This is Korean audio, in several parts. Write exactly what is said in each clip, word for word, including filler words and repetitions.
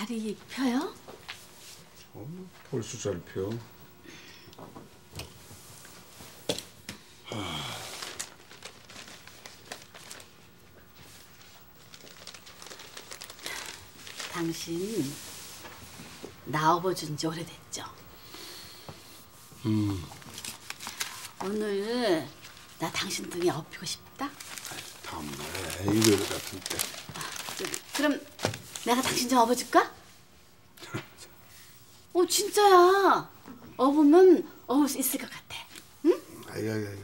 다리 펴요? 어, 벌써 잘 펴. 하... 당신 나 업어준 지 오래됐죠? 음. 오늘 나 당신 등에 업히고 싶다? 다음날에 일요일 같은 때. 아, 저기, 그럼 내가 당신 좀 업어줄까? 어 진짜야. 업으면 업을 수 있을 것 같아. 응? 아야야야.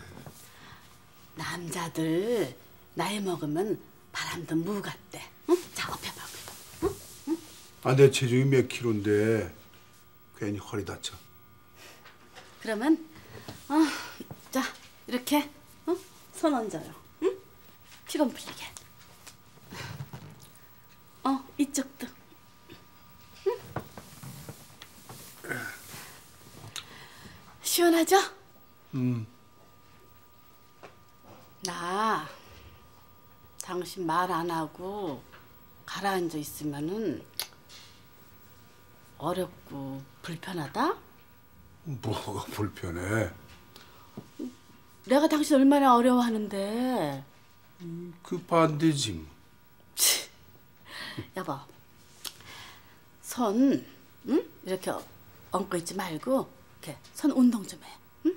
남자들 나이 먹으면 바람도 무 같대. 응? 자 업혀봐. 응? 응? 아, 내 체중이 몇 킬로인데 괜히 허리 다쳐. 그러면 어, 자 이렇게 어? 손 얹어요. 응? 피곤 풀리게. 어 이쪽도. 응? 시원하죠? 음. 나 당신 말 안 하고 가라앉아 있으면은 어렵고 불편하다? 뭐가 불편해? 내가 당신 얼마나 어려워하는데. 음, 그 반대지 뭐. 여보, 손 응? 이렇게 얹고 있지 말고 이렇게 손 운동 좀 해. 응?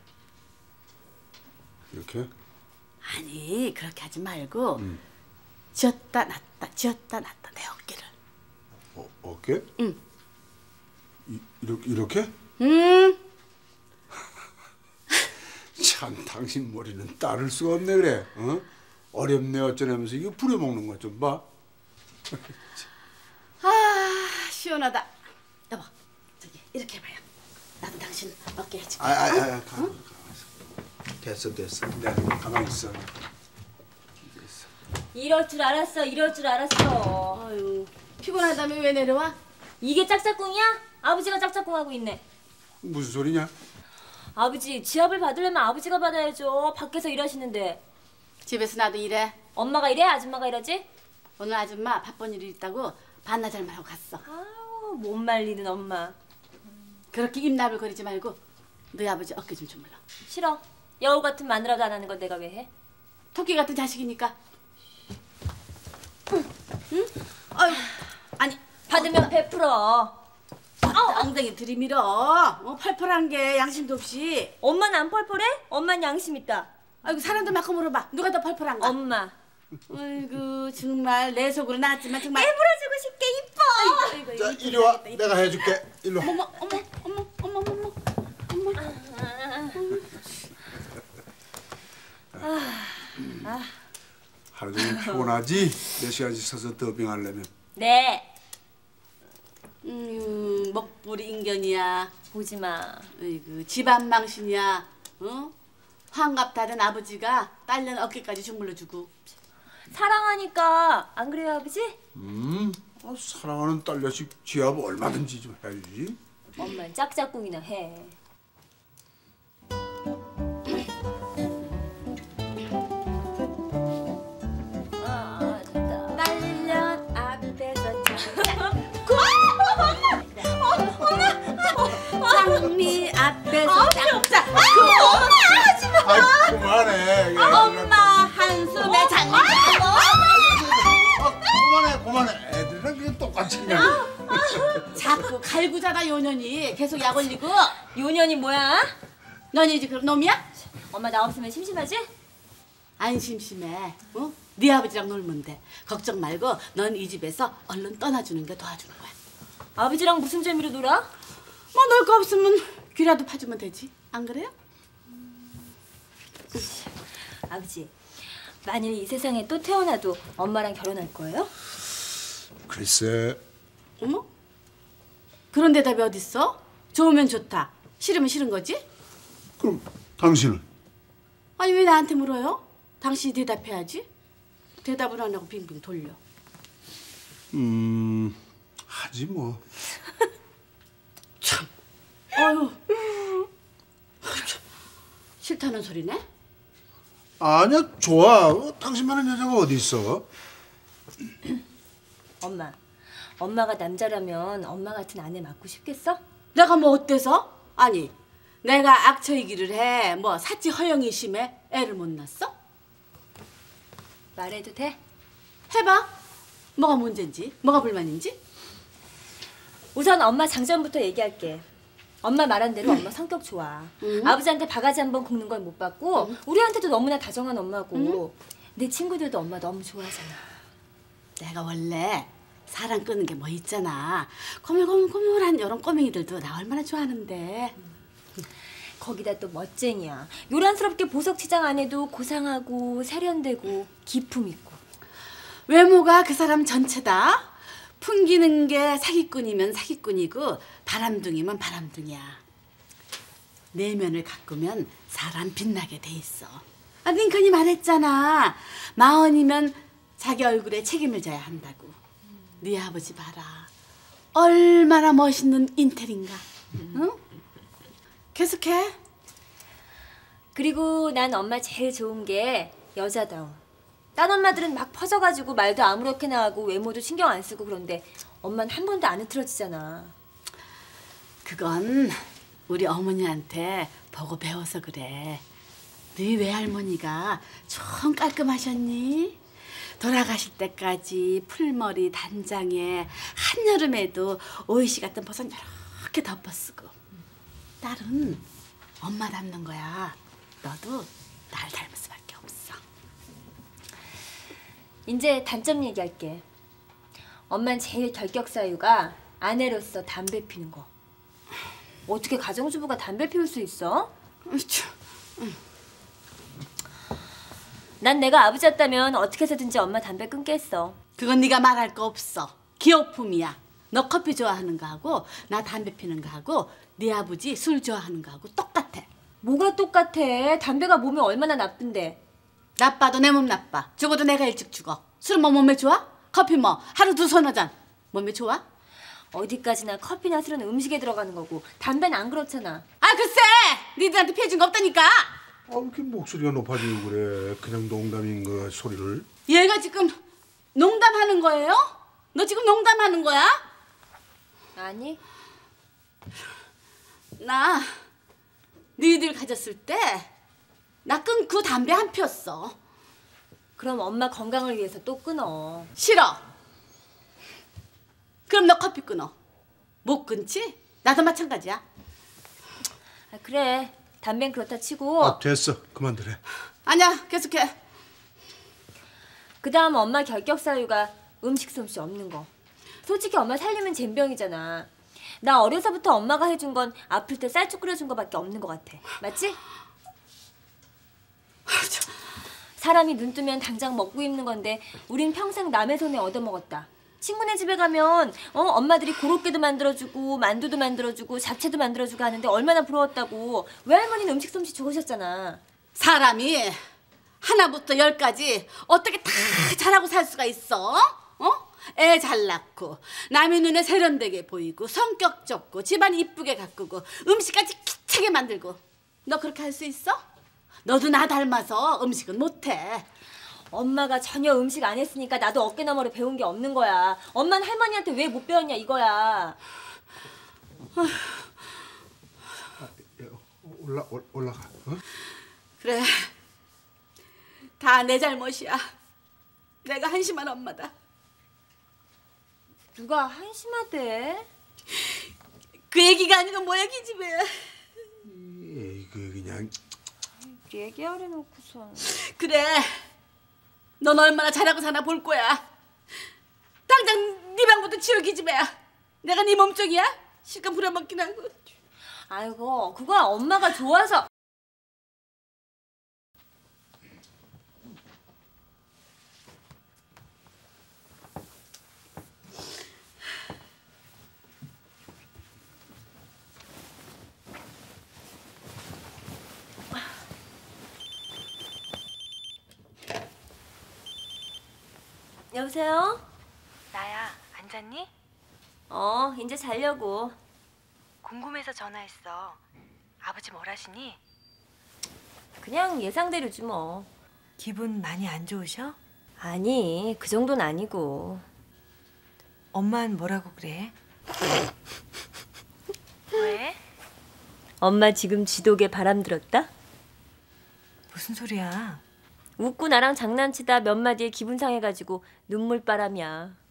이렇게? 아니 그렇게 하지 말고 음. 쥐었다 놨다 쥐었다 놨다 내 어깨를. 어, 어깨? 응. 이, 이렇게? 이렇게? 응. 참 당신 머리는 따를 수가 없네 그래. 어? 어렵네 어쩌냐면서 이거 부려먹는 거 좀 봐. 아 시원하다. 여보 저기 이렇게 해봐요. 나도 당신 어깨 해줄게. 아아아 응? 아, 가, 응? 가만있어. 됐어 됐어. 내가 가만히 있어. 됐어. 이럴 줄 알았어. 이럴 줄 알았어. 아유 피곤하다며 왜 내려와? 이게 짝짝꿍이야? 아버지가 짝짝꿍하고 있네. 무슨 소리냐? 아버지 지압을 받으려면 아버지가 받아야죠. 밖에서 일하시는데. 집에서 나도 일해. 엄마가 이래? 아줌마가 이러지? 오늘 아줌마 바쁜 일이 있다고 반나절만 하고 갔어. 아우 못 말리는 엄마. 그렇게 입나불거리지 말고 너희 아버지 어깨 좀 주물러. 싫어. 여우 같은 마누라도 안 하는 건 내가 왜 해? 토끼 같은 자식이니까. 응? 응? 아유, 아니 받으면 베풀어. 아, 엉덩이 들이밀어. 어, 펄펄한 게 양심도 없이. 엄마는 안 펄펄해? 엄마는 양심 있다. 아이고 사람들 막 물어봐. 누가 더 펄펄한가? 엄마. 아이고 정말 내 속으로 나왔지만 정말. 깨물어주고 싶게 이뻐. 아이고, 아이고, 자 이쁘다, 이리 와. 이쁘다, 이쁘다. 내가 해줄게. 이리 와. 어머 어머 어머 어머 어머 어머 어머. 아, 아. 하루 종일 피곤하지? 몇 시간씩 서서 더빙하려면. 네. 음 먹불이 인견이야. 보지 마. 아이고 집안 망신이야. 어? 환갑 다 된 아버지가 딸년 어깨까지 주물러주고. 사랑하니까 안 그래요 아버지? 음, 어, 사랑하는 딸 자식 지압 얼마든지 좀 해주지. 엄마는 짝짝꿍이나 해. 아, 됐다. 딸년 앞에서 장미 앞에서 짝짝. 아, 그만해. 엄마 한숨에 장미. 아, 그만해, 그만해. 애들이랑 그냥 똑같이 그냥. 자꾸 갈구자다 요년이 계속 약 올리고. 요년이 뭐야? 너네 이제 그럼 놈이야? 엄마 나 없으면 심심하지? 안 심심해. 어? 네 아버지랑 놀면 돼. 걱정 말고 넌 이 집에서 얼른 떠나주는 게 도와주는 거야. 아버지랑 무슨 재미로 놀아? 뭐 놀 거 없으면 귀라도 파주면 되지. 안 그래요? 아버지, 만일 이 세상에 또 태어나도 엄마랑 결혼할 거예요? 글쎄. 어머? 그런 대답이 어딨어? 좋으면 좋다. 싫으면 싫은 거지? 그럼 당신은? 아니 왜 나한테 물어요? 당신이 대답해야지. 대답을 안 하고 빙빙 돌려. 음, 하지 뭐. 참. 아유. 싫다는 소리네? 아니야, 좋아. 어, 당신만한 여자가 어디 있어? 엄마, 엄마가 남자라면 엄마 같은 아내 맞고 싶겠어? 내가 뭐 어때서? 아니, 내가 악처이기를 해. 뭐 사치 허영이 심해? 애를 못 낳았어? 말해도 돼? 해봐. 뭐가 문제인지, 뭐가 불만인지. 우선 엄마 장점부터 얘기할게. 엄마 말한 대로 엄마 성격 좋아. 음. 아버지한테 바가지 한 번 긁는 걸 못 받고 음. 우리한테도 너무나 다정한 엄마고 내 친구들도 엄마 너무 좋아하잖아. 내가 원래 사랑 끄는 게 뭐 있잖아. 고물고물고물한 이런 꼬맹이들도 나 얼마나 좋아하는데. 거기다 또 멋쟁이야. 요란스럽게 보석 치장 안 해도 고상하고 세련되고 기품 있고. 외모가 그 사람 전체다. 풍기는 게 사기꾼이면 사기꾼이고 바람둥이면 바람둥이야. 내면을 가꾸면 사람 빛나게 돼 있어. 아, 링컨이 말했잖아. 마흔이면 자기 얼굴에 책임을 져야 한다고. 네 아버지 봐라. 얼마나 멋있는 인텔인가. 응? 계속해. 그리고 난 엄마 제일 좋은 게 여자다워. 딴 엄마들은 막 퍼져가지고 말도 아무렇게나 하고 외모도 신경 안 쓰고 그런데 엄마는 한 번도 안 흐트러지잖아. 그건 우리 어머니한테 보고 배워서 그래. 네 외할머니가 좀 깔끔하셨니? 돌아가실 때까지 풀머리 단장에 한여름에도 오이시 같은 버섯 이렇게 덮어 쓰고. 딸은 엄마 닮는 거야. 너도 날 닮을 수밖에 없어. 이제 단점 얘기할게. 엄만 제일 결격 사유가 아내로서 담배 피는 거. 어떻게 가정주부가 담배 피울 수 있어? 난 내가 아버지였다면 어떻게 해서든지 엄마 담배 끊게 했어. 그건 네가 말할 거 없어. 기호품이야. 너 커피 좋아하는 거하고 나 담배 피는 거하고 네 아버지 술 좋아하는 거하고 똑같아. 뭐가 똑같아? 담배가 몸에 얼마나 나쁜데. 나빠도 내 몸 나빠. 죽어도 내가 일찍 죽어. 술은 뭐 몸에 좋아? 커피 뭐 하루 두 서너 잔 몸에 좋아? 어디까지나 커피나 술은 음식에 들어가는 거고 담배는 안 그렇잖아. 아 글쎄! 니들한테 피해준 거 없다니까. 아, 왜 이렇게 목소리가 높아지고 그래? 그냥 농담인 거 소리를. 얘가 지금 농담하는 거예요? 너 지금 농담하는 거야? 아니. 나 니들 가졌을 때 나 끊고 담배 안 피웠어. 그럼 엄마 건강을 위해서 또 끊어. 싫어. 그럼 너 커피 끊어. 못 끊지? 나도 마찬가지야. 아, 그래. 담배는 그렇다 치고. 아, 됐어. 그만두래. 아니야, 계속해. 그 다음 엄마 결격 사유가 음식 솜씨 없는 거. 솔직히 엄마 살림은 젬병이잖아. 나 어려서부터 엄마가 해준 건 아플 때 쌀죽 끓여준 거밖에 없는 것 같아. 맞지? 사람이 눈 뜨면 당장 먹고 입는 건데 우린 평생 남의 손에 얻어먹었다. 친구네 집에 가면 어, 엄마들이 고로케도 만들어주고 만두도 만들어주고 잡채도 만들어주고 하는데 얼마나 부러웠다고. 외할머니는 음식 솜씨 좋으셨잖아. 사람이 하나부터 열까지 어떻게 다 잘하고 살 수가 있어? 어? 애 잘 낳고 남의 눈에 세련되게 보이고 성격 좋고 집안 이쁘게 가꾸고 음식까지 기차게 만들고. 너 그렇게 할 수 있어? 너도 나 닮아서 음식은 못해. 엄마가 전혀 음식 안 했으니까 나도 어깨너머로 배운 게 없는 거야. 엄마는 할머니한테 왜 못 배웠냐 이거야. 올라 올, 올라가. 어? 그래. 다 내 잘못이야. 내가 한심한 엄마다. 누가 한심하대? 그 얘기가 아니고 뭐야 기집애. 에이, 그 그냥. 얘기하려 놓고선. 그래. 넌 얼마나 잘하고 사나 볼 거야. 당장 네 방부터 치워 기집애야. 내가 네 몸종이야? 실컷 부려먹긴 하고. 아이고 그건 엄마가 좋아서. 여보세요? 나야, 안 잤니? 어, 이제 자려고. 궁금해서 전화했어. 아버지 뭘 하시니? 그냥 예상대로지 뭐. 기분 많이 안 좋으셔? 아니, 그 정도는 아니고. 엄마는 뭐라고 그래? 왜? 엄마 지금 지독에 바람 들었다? 무슨 소리야? 웃고 나랑 장난치다 몇 마디에 기분 상해가지고 눈물바람이야.